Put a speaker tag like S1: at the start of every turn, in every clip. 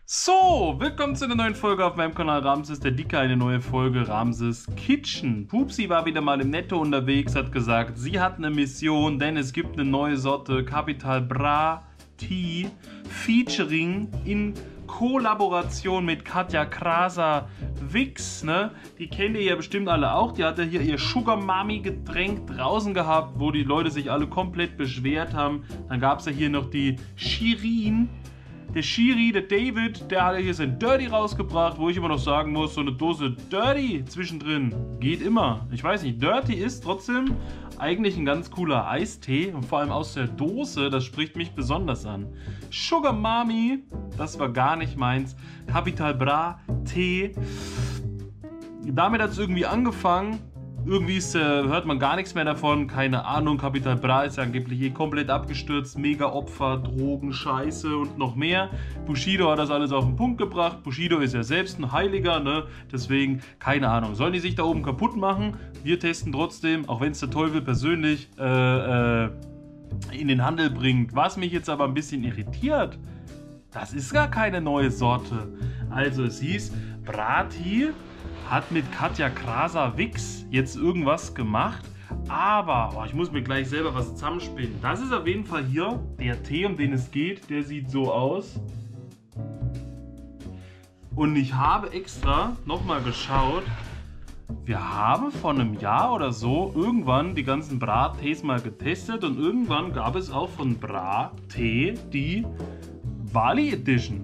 S1: So, willkommen zu einer neuen Folge auf meinem Kanal Ramses der Dicke, eine neue Folge Ramses Kitchen. Pupsi war wieder mal im Netto unterwegs, hat gesagt, sie hat eine Mission, denn es gibt eine neue Sorte Capital Bra Tea featuring in Kollaboration mit Katja Krasavic, ne? Die kennt ihr ja bestimmt alle auch. Die hat ja hier ihr Sugar Mami Getränk draußen gehabt, wo die Leute sich alle komplett beschwert haben. Dann gab es ja hier noch die Shirin. Der Shiri, der David, der hat hier sein Dirty rausgebracht, wo ich immer noch sagen muss, so eine Dose Dirty zwischendrin geht immer. Ich weiß nicht, Dirty ist trotzdem eigentlich ein ganz cooler Eistee und vor allem aus der Dose, das spricht mich besonders an. Sugar Mami, das war gar nicht meins. Capital Bra Tee. Damit hat es irgendwie angefangen. Irgendwie hört man gar nichts mehr davon, keine Ahnung, Capital Bra ist ja angeblich komplett abgestürzt, mega Opfer, Drogen, Scheiße und noch mehr. Bushido hat das alles auf den Punkt gebracht, Bushido ist ja selbst ein Heiliger, ne? Deswegen, keine Ahnung, sollen die sich da oben kaputt machen? Wir testen trotzdem, auch wenn es der Teufel persönlich in den Handel bringt. Was mich jetzt aber ein bisschen irritiert, das ist gar keine neue Sorte. Also es hieß Brati, hat mit Katja Krasavic jetzt irgendwas gemacht, aber ich muss mir gleich selber was zusammenspinnen. Das ist auf jeden Fall hier der Tee, um den es geht. Der sieht so aus. Und ich habe extra nochmal geschaut. Wir haben vor einem Jahr oder so irgendwann die ganzen Bra-Tees mal getestet und irgendwann gab es auch von Bra-Tee die Bali Edition.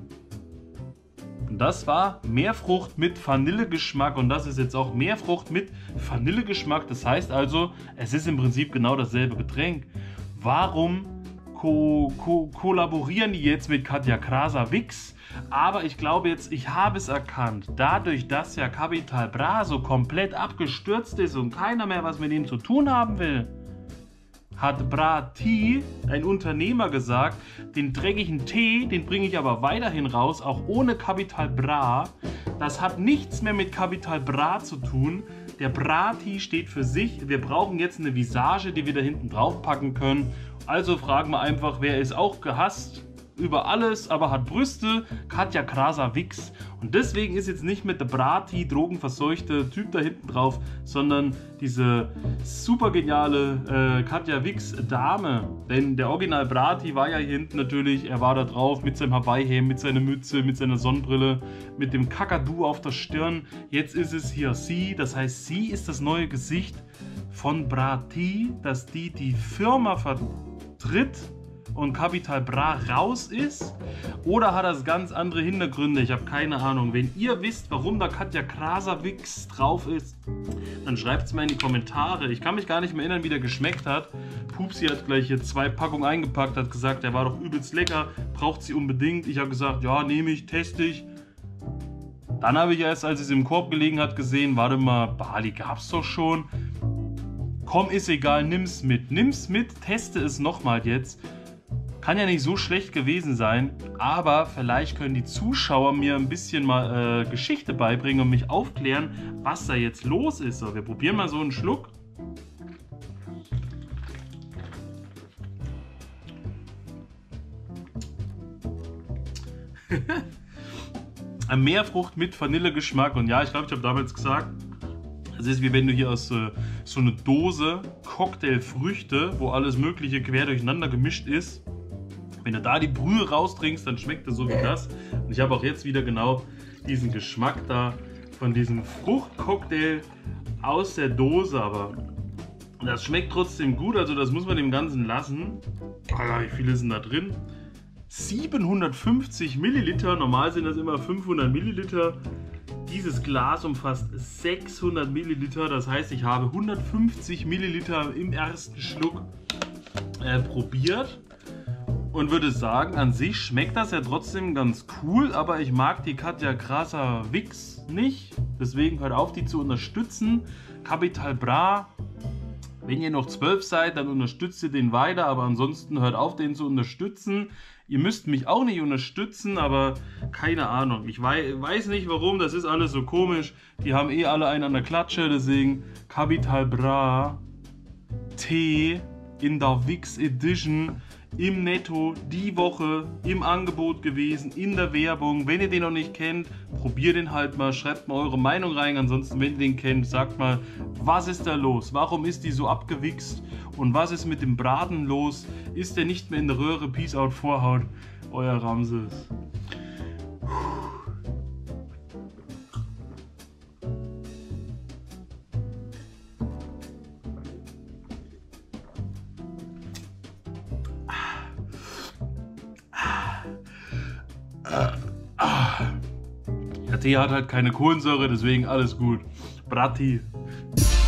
S1: Und das war Meerfrucht mit Vanillegeschmack und das ist jetzt auch Meerfrucht mit Vanillegeschmack. Das heißt also, es ist im Prinzip genau dasselbe Getränk. Warum kollaborieren die jetzt mit Katja Krasavic? Aber ich glaube jetzt, ich habe es erkannt. Dadurch, dass ja Capital Bra so komplett abgestürzt ist und keiner mehr was mit ihm zu tun haben will, hat Brati, ein Unternehmer, gesagt, den dreckigen Tee, den bringe ich aber weiterhin raus, auch ohne Capital Bra. Das hat nichts mehr mit Capital Bra zu tun. Der Brati steht für sich. Wir brauchen jetzt eine Visage, die wir da hinten drauf packen können. Also fragen wir einfach, wer ist auch gehasst über alles, aber hat Brüste? Katja Krasavic. Und deswegen ist jetzt nicht mit der Brati drogenverseuchte Typ da hinten drauf, sondern diese super geniale Katja Wix Dame. Denn der Original Brati war ja hier hinten natürlich, er war da drauf mit seinem Hawaii-Hemd, mit seiner Mütze, mit seiner Sonnenbrille, mit dem Kakadu auf der Stirn. Jetzt ist es hier sie, das heißt, sie ist das neue Gesicht von Brati, dass die Firma vertritt und Capital Bra raus ist, oder hat das ganz andere Hintergründe? Ich habe keine Ahnung. Wenn ihr wisst, warum da Katja Krasavic drauf ist, dann schreibt es mir in die Kommentare. Ich kann mich gar nicht mehr erinnern, wie der geschmeckt hat. Pupsi hat gleich hier 2 Packungen eingepackt, hat gesagt, der war doch übelst lecker, braucht sie unbedingt. Ich habe gesagt, ja, nehme ich, teste ich. Dann habe ich erst, als es im Korb gelegen hat, gesehen, warte mal, Bali gab es doch schon. Komm, ist egal, nimm's mit, teste es nochmal jetzt. Kann ja nicht so schlecht gewesen sein, aber vielleicht können die Zuschauer mir ein bisschen mal Geschichte beibringen und mich aufklären, was da jetzt los ist. So, wir probieren mal so einen Schluck. Meerfrucht mit Vanillegeschmack und ja, ich glaube, ich habe damals gesagt, es ist wie wenn du hier aus so eine Dose Cocktailfrüchte, wo alles mögliche quer durcheinander gemischt ist, wenn du da die Brühe raustrinkst, dann schmeckt das so wie das. Und ich habe auch jetzt wieder genau diesen Geschmack da von diesem Fruchtcocktail aus der Dose. Aber das schmeckt trotzdem gut, also das muss man dem Ganzen lassen. Wie viel ist denn da drin? 750 Milliliter, normal sind das immer 500 Milliliter. Dieses Glas umfasst 600 Milliliter, das heißt, ich habe 150 Milliliter im ersten Schluck probiert. Und würde sagen, an sich schmeckt das ja trotzdem ganz cool, aber ich mag die Katja Krasavic nicht. Deswegen hört auf, die zu unterstützen. Capital Bra, wenn ihr noch 12 seid, dann unterstützt ihr den weiter, aber ansonsten hört auf, den zu unterstützen. Ihr müsst mich auch nicht unterstützen, aber keine Ahnung. Ich weiß nicht warum, das ist alles so komisch. Die haben eh alle einen an der Klatsche, deswegen Capital Bra Tee in der Wix Edition. im Netto, die Woche im Angebot gewesen, in der Werbung. Wenn ihr den noch nicht kennt, probiert den halt mal, schreibt mal eure Meinung rein. Ansonsten, wenn ihr den kennt, sagt mal, was ist da los? Warum ist die so abgewichst? Und was ist mit dem Braten los? Ist der nicht mehr in der Röhre? Peace out, Vorhaut. Euer Ramses. Der Tee hat halt keine Kohlensäure, deswegen alles gut. Brati.